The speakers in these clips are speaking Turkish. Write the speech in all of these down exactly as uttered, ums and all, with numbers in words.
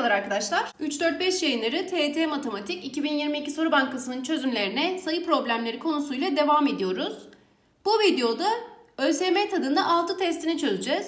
Merhabalar arkadaşlar. üç dört beş yayınları T Y T Matematik iki bin yirmi iki Soru Bankası'nın çözümlerine sayı problemleri konusuyla devam ediyoruz. Bu videoda ÖSYM tadında altı testini çözeceğiz.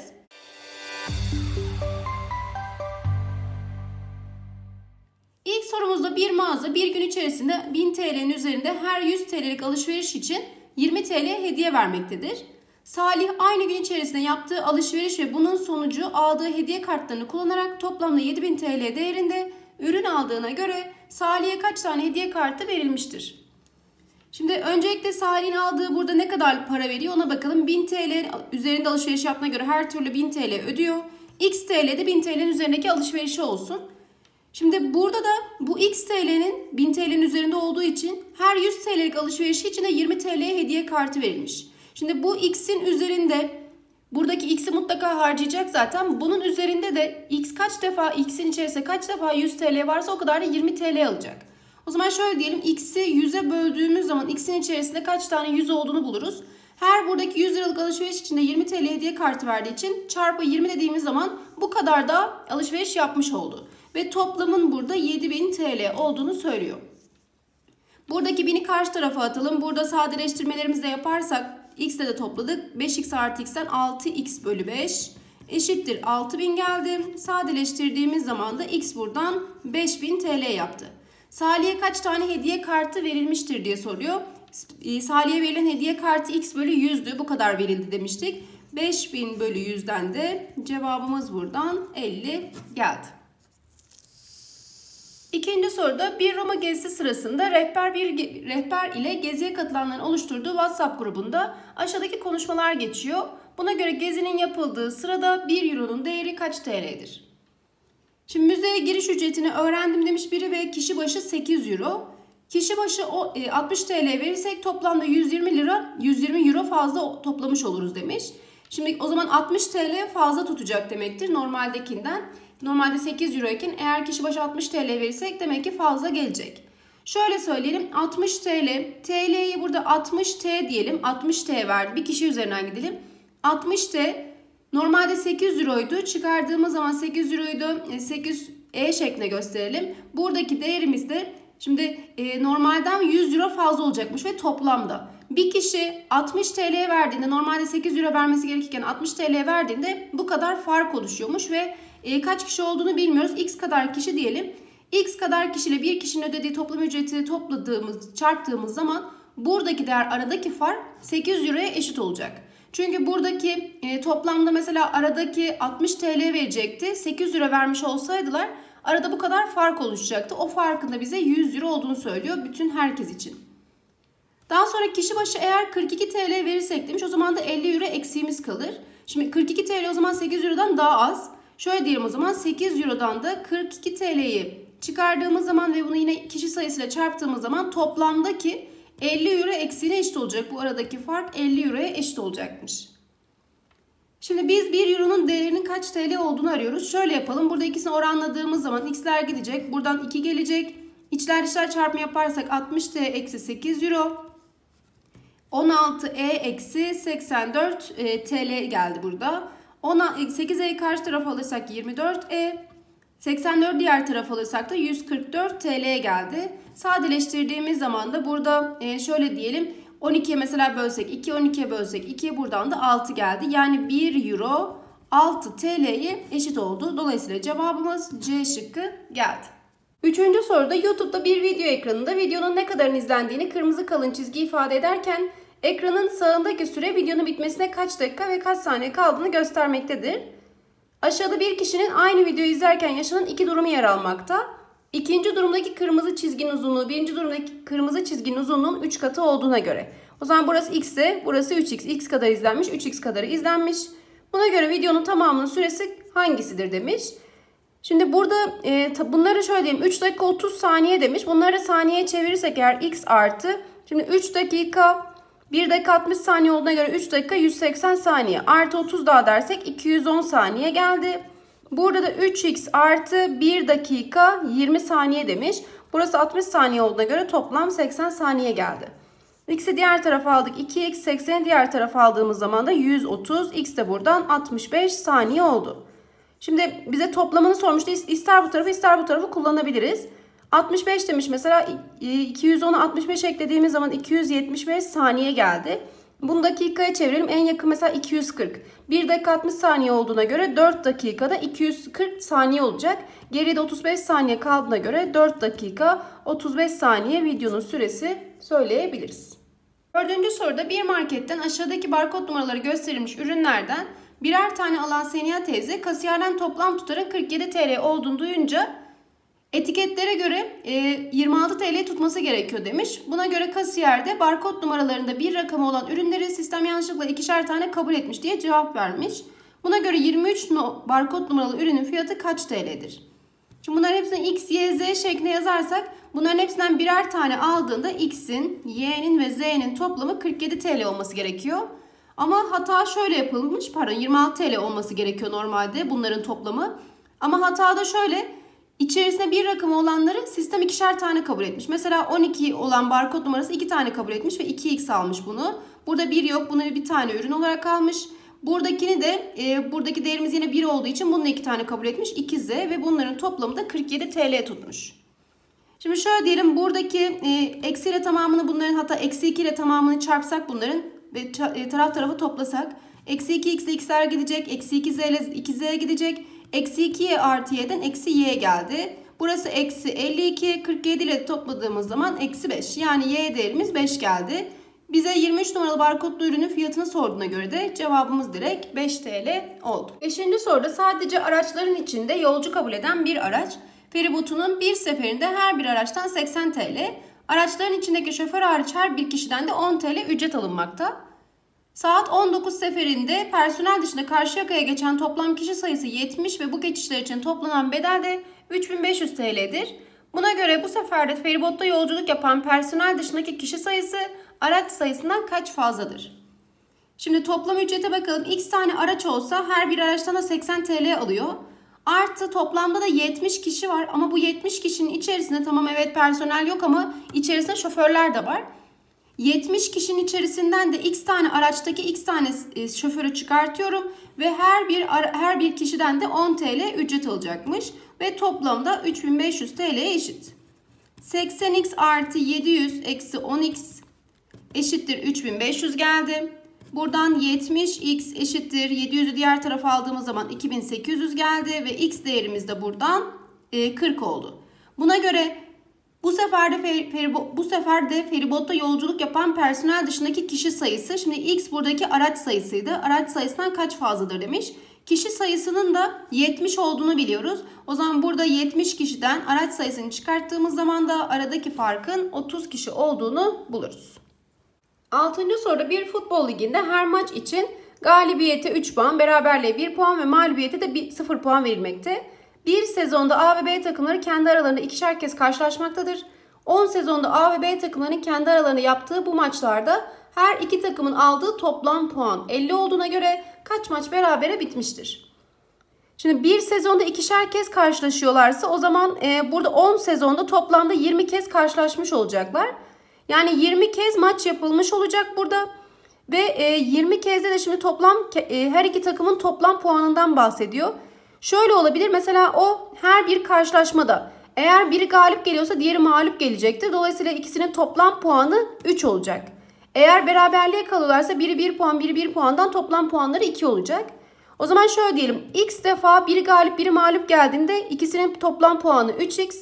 İlk sorumuzda bir mağaza bir gün içerisinde bin T L'nin üzerinde her yüz T L'lik alışveriş için yirmi T L hediye vermektedir. Salih aynı gün içerisinde yaptığı alışveriş ve bunun sonucu aldığı hediye kartlarını kullanarak toplamda yedi bin T L değerinde ürün aldığına göre Salih'e kaç tane hediye kartı verilmiştir? Şimdi öncelikle Salih'in aldığı burada ne kadar para veriyor ona bakalım. bin T L üzerinde alışveriş yaptığına göre her türlü bin T L ödüyor. X T L'de bin T L'nin üzerindeki alışverişi olsun. Şimdi burada da bu X T L'nin bin T L'nin üzerinde olduğu için her yüz T L'lik alışverişi için de yirmi T L'ye hediye kartı verilmiş. Şimdi bu X'in üzerinde buradaki X'i mutlaka harcayacak zaten. Bunun üzerinde de X kaç defa X'in içerisinde kaç defa yüz T L varsa o kadar da yirmi T L alacak. O zaman şöyle diyelim, X'i yüze böldüğümüz zaman X'in içerisinde kaç tane yüz olduğunu buluruz. Her buradaki yüz liralık alışveriş içinde yirmi T L hediye kartı verdiği için çarpı yirmi dediğimiz zaman bu kadar da alışveriş yapmış oldu. Ve toplamın burada yedi bin T L olduğunu söylüyor. Buradaki bini karşı tarafa atalım. Burada sadeleştirmelerimizi de yaparsak X'le de topladık. beş X artı X'ten altı X bölü beş eşittir altı bin geldi. Sadeleştirdiğimiz zaman da X buradan beş bin T L yaptı. Salih'e kaç tane hediye kartı verilmiştir diye soruyor. Salih'e verilen hediye kartı X bölü yüzdü. Bu kadar verildi demiştik. beş bin bölü yüzden de cevabımız buradan elli geldi. İkinci soruda bir Roma gezisi sırasında rehber bir rehber ile geziye katılanların oluşturduğu WhatsApp grubunda aşağıdaki konuşmalar geçiyor. Buna göre gezinin yapıldığı sırada bir euronun değeri kaç T L'dir? Şimdi müzeye giriş ücretini öğrendim demiş biri ve kişi başı sekiz euro. Kişi başı altmış T L verirsek toplamda yüz yirmi lira, yüz yirmi euro fazla toplamış oluruz demiş. Şimdi o zaman altmış T L fazla tutacak demektir normaldekinden. Normalde sekiz euro iken eğer kişi başı altmış T L verirsek demek ki fazla gelecek. Şöyle söyleyelim, altmış T L, T L'yi burada altmış T diyelim, altmış T verdi. Bir kişi üzerinden gidelim. altmış T normalde sekiz euroydu. Çıkardığımız zaman sekiz euroydu. sekiz E şeklinde gösterelim. Buradaki değerimiz de şimdi e, normalden yüz euro fazla olacakmış ve toplamda. Bir kişi altmış T L verdiğinde normalde sekiz euro vermesi gerekirken altmış T L verdiğinde bu kadar fark oluşuyormuş ve e, kaç kişi olduğunu bilmiyoruz. X kadar kişi diyelim. X kadar kişiyle bir kişinin ödediği toplam ücreti topladığımız, çarptığımız zaman buradaki değer, aradaki fark sekiz euroya eşit olacak. Çünkü buradaki e, toplamda mesela aradaki altmış T L verecekti. sekiz euro vermiş olsaydılar arada bu kadar fark oluşacaktı. O farkın da bize yüz euro olduğunu söylüyor bütün herkes için. Daha sonra kişi başı eğer kırk iki T L verirsek demiş, o zaman da elli euro eksiğimiz kalır. Şimdi kırk iki T L o zaman sekiz eurodan daha az. Şöyle diyelim o zaman sekiz eurodan da kırk iki T L'yi çıkardığımız zaman ve bunu yine kişi sayısıyla çarptığımız zaman toplamdaki elli euro eksiğine eşit olacak. Bu aradaki fark elli euroya eşit olacakmış. Şimdi biz bir euronun değerinin kaç T L olduğunu arıyoruz. Şöyle yapalım. Burada ikisini oranladığımız zaman x'ler gidecek. Buradan iki gelecek. İçler dışlar çarpımı yaparsak altmış T eksi sekiz euro. on altı E eksi seksen dört T L geldi burada. sekiz E'yi karşı tarafa alırsak yirmi dört E. seksen dört diğer tarafa alırsak da yüz kırk dört T L geldi. Sadeleştirdiğimiz zaman da burada şöyle diyelim. on ikiye mesela bölsek iki, on ikiye bölsek iki, buradan da altı geldi. Yani bir euro altı T L'ye eşit oldu. Dolayısıyla cevabımız C şıkkı geldi. Üçüncü soruda YouTube'da bir video ekranında videonun ne kadarın izlendiğini kırmızı kalın çizgi ifade ederken ekranın sağındaki süre videonun bitmesine kaç dakika ve kaç saniye kaldığını göstermektedir. Aşağıda bir kişinin aynı videoyu izlerken yaşanan iki durumu yer almakta. İkinci durumdaki kırmızı çizginin uzunluğu birinci durumdaki kırmızı çizginin uzunluğunun üç katı olduğuna göre. O zaman burası x ise burası üç x. X kadar izlenmiş, üç x kadarı izlenmiş. Buna göre videonun tamamının süresi hangisidir demiş. Şimdi burada e, bunları şöyle diyeyim. üç dakika otuz saniye demiş. Bunları saniyeye çevirirsek eğer x artı. Şimdi üç dakika bir dakika altmış saniye olduğuna göre üç dakika yüz seksen saniye. Artı otuz daha dersek iki yüz on saniye geldi. Burada da üç x artı bir dakika yirmi saniye demiş. Burası altmış saniye olduğuna göre toplam seksen saniye geldi. X'i diğer tarafa aldık. iki x sekseni diğer tarafa aldığımız zaman da yüz otuz. X de buradan altmış beş saniye oldu. Şimdi bize toplamını sormuştu. İster bu tarafı ister bu tarafı kullanabiliriz. altmış beş demiş mesela, iki yüz ona altmış beş eklediğimiz zaman iki yüz yetmiş beş saniye geldi. Bunu dakikaya çevirelim. En yakın mesela iki yüz kırk. bir dakika altmış saniye olduğuna göre dört dakikada iki yüz kırk saniye olacak. Geriye de otuz beş saniye kaldığına göre dört dakika otuz beş saniye videonun süresi söyleyebiliriz. Dördüncü soruda bir marketten aşağıdaki barkod numaraları gösterilmiş ürünlerden birer tane alan Seniha teyze kasiyerden toplam tutarın kırk yedi TL olduğunu duyunca etiketlere göre yirmi altı TL tutması gerekiyor demiş. Buna göre kasiyer de barkod numaralarında bir rakamı olan ürünleri sistem yanlışlıkla ikişer tane kabul etmiş diye cevap vermiş. Buna göre yirmi üç barkod numaralı ürünün fiyatı kaç T L'dir? Şimdi bunların hepsini X, Y, Z şeklinde yazarsak bunların hepsinden birer tane aldığında X'in, Y'nin ve Z'nin toplamı kırk yedi TL olması gerekiyor. Ama hata şöyle yapılmış, pardon yirmi altı TL olması gerekiyor normalde bunların toplamı. Ama hatada şöyle, içerisinde bir rakamı olanları sistem ikişer tane kabul etmiş. Mesela on iki olan barkod numarası iki tane kabul etmiş ve iki X almış bunu. Burada bir yok, bunu bir tane ürün olarak almış. Buradakini de e, buradaki değerimiz yine bir olduğu için bunu iki tane kabul etmiş. iki Z ve bunların toplamı da kırk yedi TL tutmuş. Şimdi şöyle diyelim, buradaki e, eksi ile tamamını bunların, hatta eksi iki ile tamamını çarpsak bunların ve e, taraf tarafı toplasak. Eksi iki X ile X'ler gidecek. Eksi iki Z ile iki Z gidecek. Eksi iki Y artı Y'den eksi Y geldi. Burası eksi elli iki. kırk yedi ile topladığımız zaman eksi beş. Yani Y değerimiz beş geldi. Bize yirmi üç numaralı barkodlu ürünün fiyatını sorduğuna göre de cevabımız direkt beş TL oldu. beşinci soruda sadece araçların içinde yolcu kabul eden bir araç feribotunun bir seferinde her bir araçtan seksen TL, araçların içindeki şoför hariç her bir kişiden de on TL ücret alınmakta. Saat on dokuz seferinde personel dışında Karşıyaka'ya geçen toplam kişi sayısı yetmiş ve bu geçişler için toplanan bedel de üç bin beş yüz TL'dir. Buna göre bu seferde feribotta yolculuk yapan personel dışındaki kişi sayısı araç sayısından kaç fazladır? Şimdi toplam ücrete bakalım. X tane araç olsa her bir araçtan da seksen TL alıyor. Artı toplamda da yetmiş kişi var ama bu yetmiş kişinin içerisinde, tamam evet personel yok ama içerisinde şoförler de var. yetmiş kişinin içerisinden de X tane araçtaki X tane şoförü çıkartıyorum ve her bir her bir kişiden de on TL ücret alacakmış ve toplamda üç bin beş yüz TL'ye eşit. seksen X artı yedi yüz eksi on X eşittir üç bin beş yüz geldi. Buradan yetmiş X eşittir yedi yüzü diğer tarafa aldığımız zaman iki bin sekiz yüz geldi ve X değerimiz de buradan kırk oldu. Buna göre bu sefer de feribo, bu sefer de feribotta yolculuk yapan personel dışındaki kişi sayısı, şimdi X buradaki araç sayısıydı. Araç sayısından kaç fazladır demiş. Kişi sayısının da yetmiş olduğunu biliyoruz. O zaman burada yetmiş kişiden araç sayısını çıkarttığımız zaman da aradaki farkın otuz kişi olduğunu buluruz. altıncı soruda bir futbol liginde her maç için galibiyete üç puan, beraberliğe bir puan ve mağlubiyete de sıfır puan verilmekte. Bir sezonda A ve B takımları kendi aralarında ikişer kez karşılaşmaktadır. on sezonda A ve B takımlarının kendi aralarında yaptığı bu maçlarda her iki takımın aldığı toplam puan elli olduğuna göre kaç maç berabere bitmiştir? Şimdi bir sezonda ikişer kez karşılaşıyorlarsa o zaman e, burada on sezonda toplamda yirmi kez karşılaşmış olacaklar. Yani yirmi kez maç yapılmış olacak burada. Ve e, yirmi kezde de şimdi toplam e, her iki takımın toplam puanından bahsediyor. Şöyle olabilir, mesela o her bir karşılaşmada eğer biri galip geliyorsa diğeri mağlup gelecektir. Dolayısıyla ikisinin toplam puanı üç olacak. Eğer beraberliğe kalıyorlarsa biri bir puan biri bir puandan toplam puanları iki olacak. O zaman şöyle diyelim, X defa biri galip biri mağlup geldiğinde ikisinin toplam puanı üç X.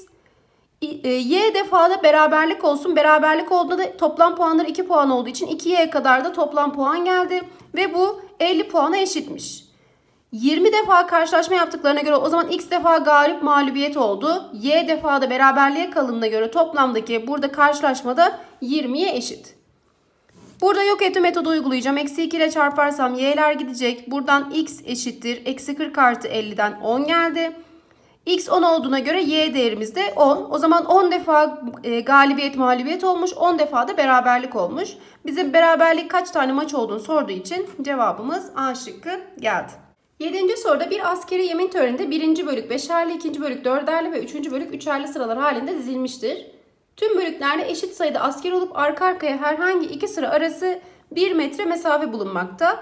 Y defada beraberlik olsun. Beraberlik olduğunda da toplam puanları iki puan olduğu için iki Y'ye kadar da toplam puan geldi. Ve bu elli puana eşitmiş. yirmi defa karşılaşma yaptıklarına göre o zaman X defa galip mağlubiyet oldu. Y defada beraberliğe kalındığına göre toplamdaki burada karşılaşmada yirmiye eşit. Burada yok etme metodu uygulayacağım. Eksi iki ile çarparsam Y'ler gidecek. Buradan X eşittir. Eksi kırk artı elliden on geldi. X on olduğuna göre Y değerimiz de on. O zaman on defa e, galibiyet mağlubiyet olmuş. on defa da beraberlik olmuş. Bizim beraberlik kaç tane maç olduğunu sorduğu için cevabımız A şıkkı geldi. yedinci soruda bir askeri yemin töreninde birinci bölük beşerli, ikinci bölük dörderli ve üçüncü bölük üçerli sıralar halinde dizilmiştir. Tüm bölüklerde eşit sayıda asker olup arka arkaya herhangi iki sıra arası bir metre mesafe bulunmakta.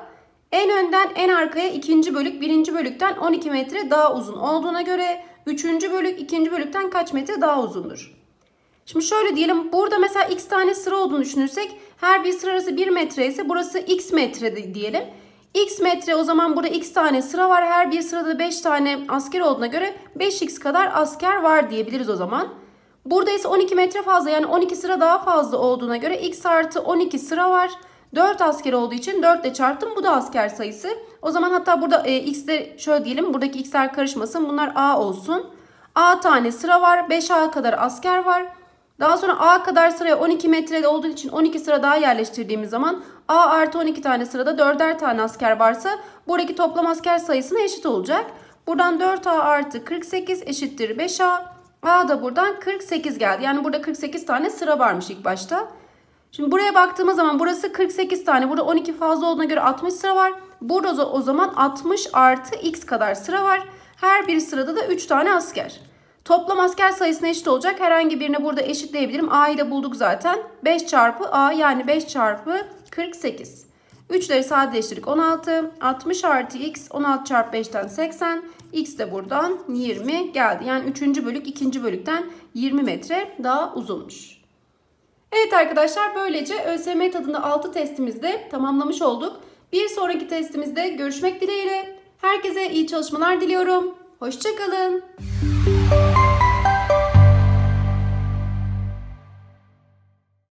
En önden en arkaya ikinci bölük birinci bölükten on iki metre daha uzun olduğuna göre üçüncü bölük ikinci bölükten kaç metre daha uzundur? Şimdi şöyle diyelim, burada mesela x tane sıra olduğunu düşünürsek her bir sıra arası bir metre ise burası x metre diyelim. X metre, o zaman burada x tane sıra var. Her bir sırada beş tane asker olduğuna göre beş x kadar asker var diyebiliriz o zaman. Burada ise on iki metre fazla, yani on iki sıra daha fazla olduğuna göre x artı on iki sıra var. dört asker olduğu için dört ile çarptım, bu da asker sayısı. O zaman hatta burada e, x'de şöyle diyelim, buradaki x'ler karışmasın, bunlar a olsun. A tane sıra var, beş a kadar asker var. Daha sonra a kadar sıraya on iki metrede olduğu için on iki sıra daha yerleştirdiğimiz zaman a artı on iki tane sırada dörder tane asker varsa buradaki toplam asker sayısına eşit olacak. Buradan dört a artı kırk sekiz eşittir beş a. A da buradan kırk sekiz geldi. Yani burada kırk sekiz tane sıra varmış ilk başta. Şimdi buraya baktığımız zaman burası kırk sekiz tane. Burada on iki fazla olduğuna göre altmış sıra var. Burada o zaman altmış artı x kadar sıra var. Her bir sırada da üç tane asker. Toplam asker sayısına eşit olacak. Herhangi birine burada eşitleyebilirim. A'yı da bulduk zaten. beş çarpı A, yani beş çarpı kırk sekiz. üçleri sadeleştirdik, on altı. altmış artı x, on altı çarpı beşten seksen. X de buradan yirmi geldi. Yani üçüncü bölük ikinci bölükten yirmi metre daha uzunmuş. Evet arkadaşlar, böylece ÖSYM tadında altı testimizi de tamamlamış olduk. Bir sonraki testimizde görüşmek dileğiyle. Herkese iyi çalışmalar diliyorum. Hoşça kalın.